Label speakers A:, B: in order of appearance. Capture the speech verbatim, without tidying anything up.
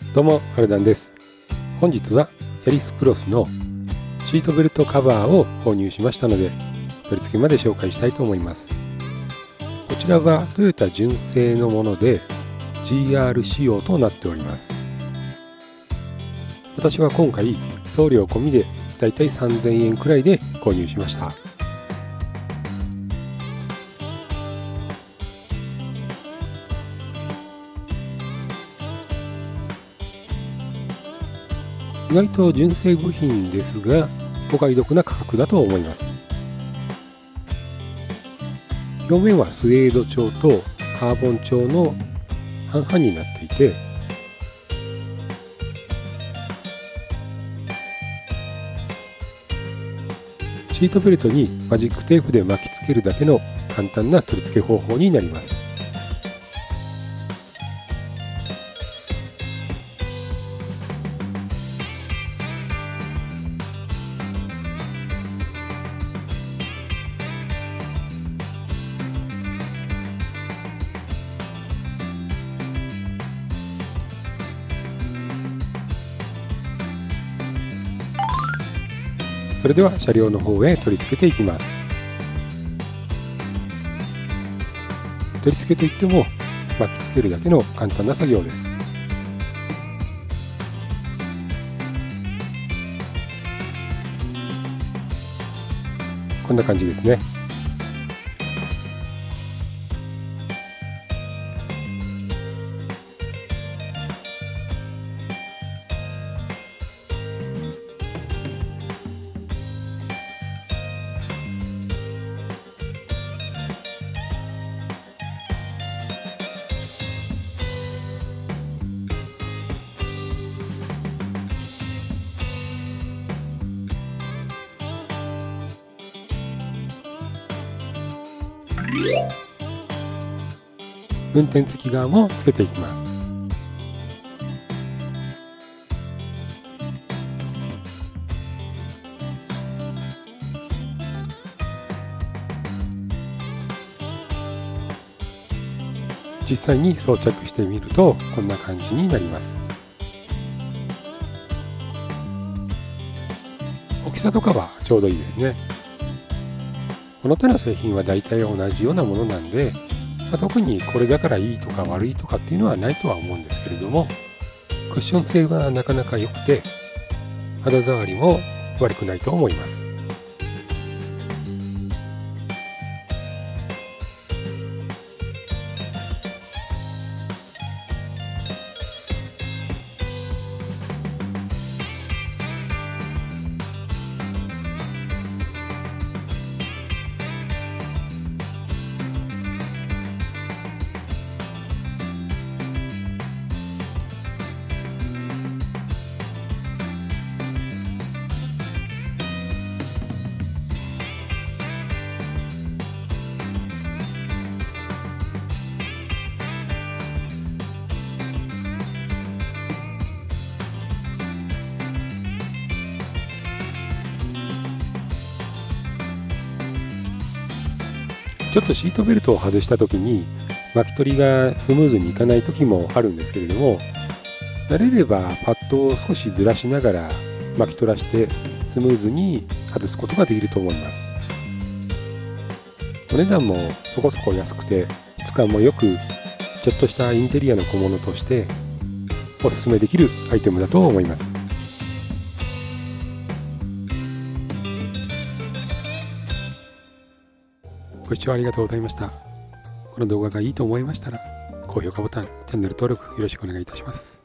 A: どうも、アルダンです。本日はヤリスクロスのシートベルトカバーを購入しましたので、取り付けまで紹介したいと思います。こちらはトヨタ純正のもので ジーアール 仕様となっております。私は今回送料込みでだいたいさんぜんえんくらいで購入しました。意外と純正部品ですがお買い得な価格だと思います。表面はスウェード調とカーボン調の半々になっていて、シートベルトにマジックテープで巻きつけるだけの簡単な取り付け方法になります。それでは車両の方へ取り付けていきます。取り付けといっても巻きつけるだけの簡単な作業です。こんな感じですね。運転席側もつけていきます。実際に装着してみるとこんな感じになります。大きさとかはちょうどいいですね。この手の製品は大体同じようなものなんで、まあ、特にこれだからいいとか悪いとかっていうのはないとは思うんですけれども、クッション性はなかなか良くて肌触りも悪くないと思います。ちょっとシートベルトを外した時に巻き取りがスムーズにいかない時もあるんですけれども、慣れればパッドを少しずらしながら巻き取らしてスムーズに外すことができると思います。お値段もそこそこ安くて質感もよく、ちょっとしたインテリアの小物としておすすめできるアイテムだと思います。ご視聴ありがとうございました。この動画がいいと思いましたら高評価ボタン、チャンネル登録よろしくお願いいたします。